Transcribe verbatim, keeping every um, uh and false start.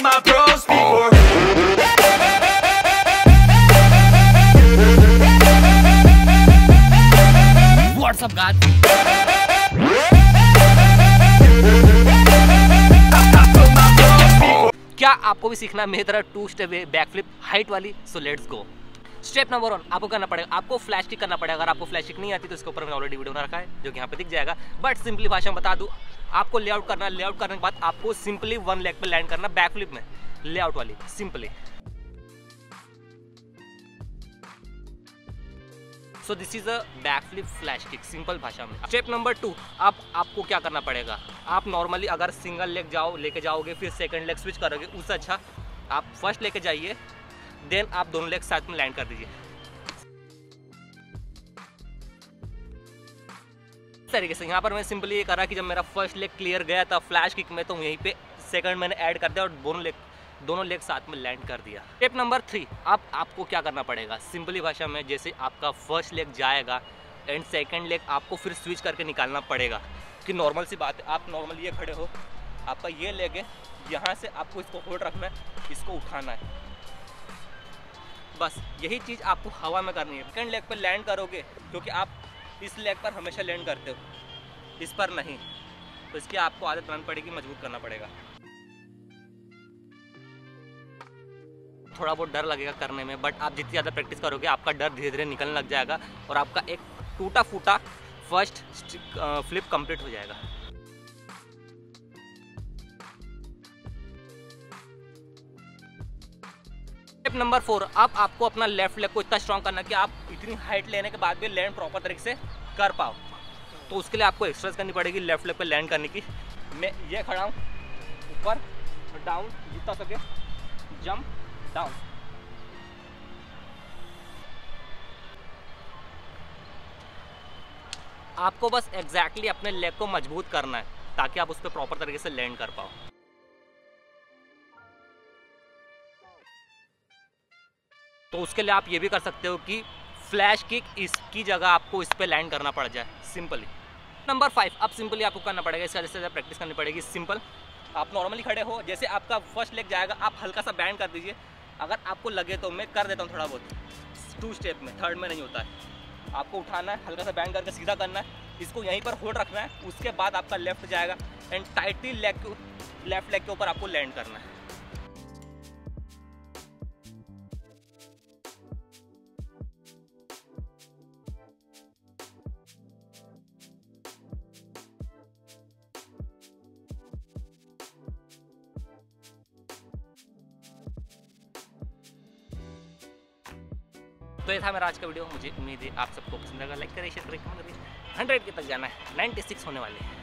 told my bros before. What's up guys? क्या आपको भी सीखना मेरी तरह two step back flip height वाली? So let's go. Step number one आपको करना पड़ेगा, आपको फ्लैश किक करना पड़ेगा। अगर आपको फ्लैश किक नहीं आती तो इसके ऊपर मैंने ऑलरेडी वीडियो बना रखा है जो कि यहाँ पे दिख जाएगा। बट सिंपली भाषा में बता दूं, आपको लेआउट करना, लेआउट करने के बाद आपको सिंपली वन लेग पे लैंड करना बैक फ्लिप में, लेआउट वाली simply. So this is a back flip flash kick simple भाषा में। स्टेप नंबर टू, आप आपको क्या करना पड़ेगा, आप नॉर्मली अगर सिंगल लेग जाओ लेके जाओगे फिर सेकंड लेग स्विच करोगे, उससे अच्छा आप फर्स्ट लेके जाइए, देन आप दोनों लेग साथ में लैंड कर दीजिए। इस तरीके से यहाँ पर मैं सिंपली ये करा कि जब मेरा फर्स्ट लेग क्लियर गया था फ्लैश किक में, तो यहीं पे सेकंड मैंने ऐड कर दिया और दोनों लेग दोनों लेग साथ में लैंड कर दिया। स्टेप नंबर थ्री, अब आपको क्या करना पड़ेगा, सिंपली भाषा में जैसे आपका फर्स्ट लेग जाएगा एंड सेकंड लेग आपको फिर स्विच करके निकालना पड़ेगा। कि नॉर्मल सी बात है, आप नॉर्मली ये खड़े हो, आपका ये लेग है, यहाँ से आपको इसको होल्ड रखना है, इसको उठाना है, बस यही चीज़ आपको हवा में करनी है। सेकंड लेग पर लैंड करोगे क्योंकि आप इस लेग पर हमेशा लैंड करते हो, इस पर नहीं, तो इसकी आपको आदत बनानी पड़ेगी, मजबूत करना पड़ेगा। थोड़ा बहुत डर लगेगा करने में, बट आप जितनी ज़्यादा प्रैक्टिस करोगे आपका डर धीरे धीरे निकलने लग जाएगा और आपका एक टूटा फूटा फर्स्ट फ्लिप कंप्लीट हो जाएगा। स्टेप नंबर फोर, अब आपको अपना लेफ्ट लेग को इतना स्ट्रॉन्ग करना कि आप इतनी हाइट लेने के बाद भी लैंड प्रॉपर तरीके से कर पाओ। तो उसके लिए आपको एक्सरसाइज करनी पड़ेगी लेफ्ट लेग पे लैंड करने की। मैं ये खड़ा हूँ, ऊपर डाउन जितना सके, जंप डाउन। आपको बस एग्जैक्टली अपने लेग को मजबूत करना है ताकि आप उस पर प्रॉपर तरीके से लैंड कर पाओ। तो उसके लिए आप ये भी कर सकते हो कि फ्लैश किक इसकी जगह आपको इस पे लैंड करना पड़ जाए सिंपली। नंबर फाइव, अब सिंपली आपको करना पड़ेगा, इसका जैसे प्रैक्टिस करनी पड़ेगी। सिंपल आप नॉर्मली खड़े हो, जैसे आपका फर्स्ट लेग जाएगा आप हल्का सा बैंड कर दीजिए। अगर आपको लगे तो मैं कर देता हूँ थोड़ा बहुत, टू स्टेप में, थर्ड में नहीं होता है। आपको उठाना है, हल्का सा बैंड करके सीधा करना है, इसको यहीं पर होल्ड रखना है, उसके बाद आपका लेफ्ट जाएगा and tightly leg left leg के ऊपर आपको लैंड करना है। तो ये था मेरा आज का वीडियो। मुझे उम्मीद है आप सबको पसंद आएगा। लाइक करें, शेयर करें, कमेंट करें। हंड्रेड के तक जाना है, नाइन्टी सिक्स होने वाले हैं।